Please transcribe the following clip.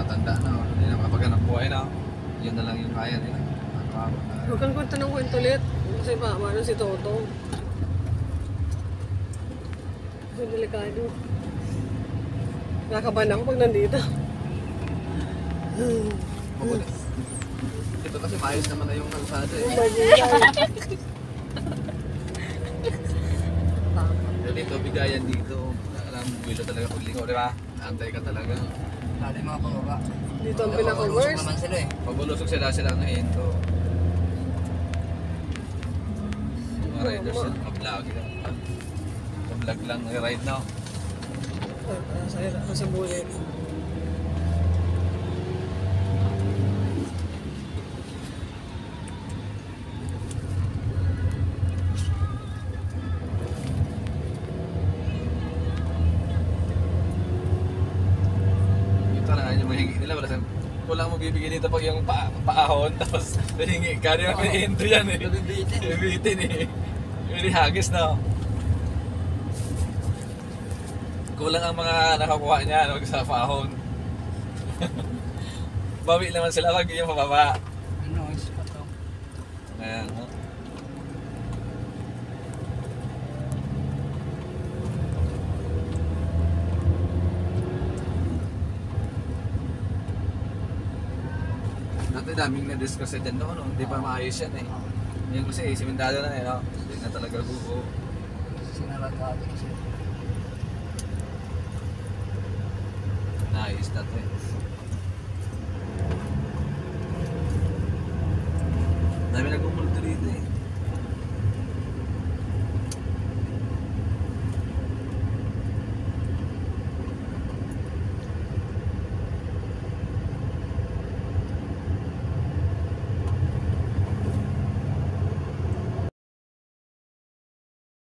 matanda na, hindi na makapaghanap buhay na. Yun na lang yung kaya nila. Huwag kang kwento ng kwento ulit. Kasi paano si Toto. Kasi delikado. Nakakabahan ako pag nandito. Mabuti. Ito kasi maayos naman na yung kalsada eh. Dito, bigayan dito. Alam mo, bilo talaga pagligaw, di ba? Antay ka talaga. Lalo mga pababa. Dito ang pinaka-worst. naman sila eh. Pabulusok sila ang hinto. Mga riders yan, mga vlog. Vlog lang, ride na. Sa bulit. Ito na yung mahingi nila. Walang magbibigay dito pag yung paahon. Tapos nahingi ka rin ang hinto yan eh. Nabibitin eh. Yung hagis na. Kulang ang mga nakakuha niya sa paahon. Bawi naman sila pag yung mababa. Ano, is pa to. Ayan, no? Dati daming na-discuss dyan no? Hindi pa maayos yan eh. Yan kasi simentado na eh, no? Hindi na talaga buo. Sinalagado kasi. Nice, that way.